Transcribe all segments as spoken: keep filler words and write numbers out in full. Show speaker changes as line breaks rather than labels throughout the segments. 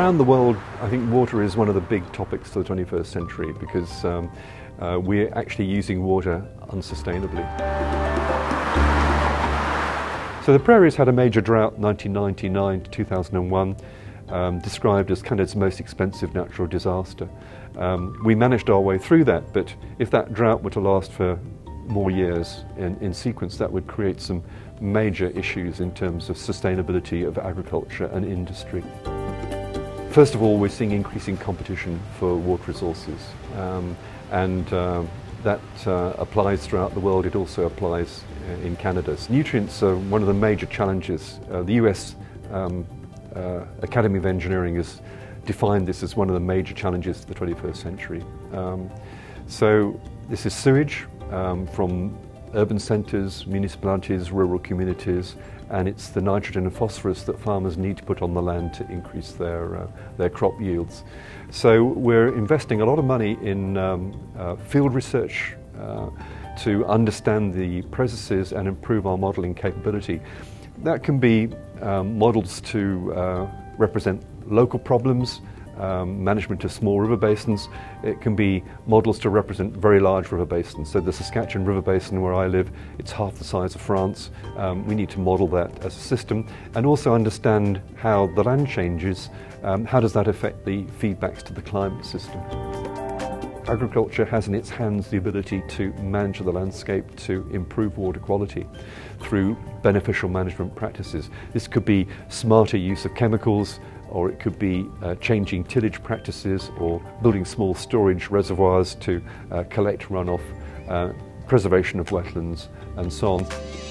Around the world, I think water is one of the big topics of the twenty-first century because um, uh, we're actually using water unsustainably. So the prairies had a major drought in nineteen ninety-nine to two thousand one, um, described as Canada's most expensive natural disaster. Um, we managed our way through that, but if that drought were to last for more years in, in sequence, that would create some major issues in terms of sustainability of agriculture and industry. First of all, we're seeing increasing competition for water resources, um, and uh, that uh, applies throughout the world. It also applies uh, in Canada. So nutrients are one of the major challenges. Uh, the U S um, uh, Academy of Engineering has defined this as one of the major challenges of the twenty-first century. Um, so this is sewage um, from urban centres, municipalities, rural communities, and it's the nitrogen and phosphorus that farmers need to put on the land to increase their, uh, their crop yields. So we're investing a lot of money in um, uh, field research uh, to understand the processes and improve our modelling capability. That can be um, models to uh, represent local problems, Um, management of small river basins. It can be models to represent very large river basins. So the Saskatchewan River Basin where I live, it's half the size of France. Um, we need to model that as a system and also understand how the land changes. Um, how does that affect the feedbacks to the climate system? Agriculture has in its hands the ability to manage the landscape, to improve water quality through beneficial management practices. This could be smarter use of chemicals, or it could be uh, changing tillage practices or building small storage reservoirs to uh, collect runoff, uh, preservation of wetlands and so on.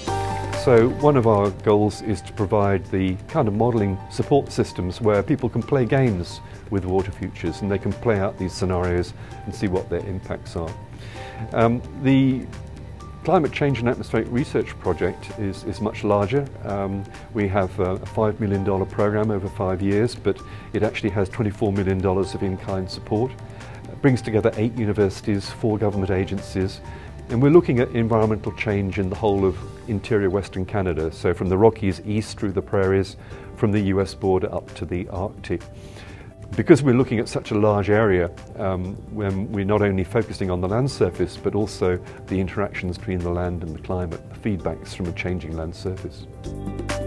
So one of our goals is to provide the kind of modelling support systems where people can play games with water futures and they can play out these scenarios and see what their impacts are. Um, the Climate Change and Atmospheric Research Project is, is much larger. Um, we have a five million dollar program over five years, but it actually has twenty-four million dollars of in-kind support. It brings together eight universities, four government agencies, and we're looking at environmental change in the whole of interior Western Canada, so from the Rockies east through the prairies, from the U S border up to the Arctic. Because we're looking at such a large area, um, when we're not only focusing on the land surface, but also the interactions between the land and the climate, the feedbacks from a changing land surface.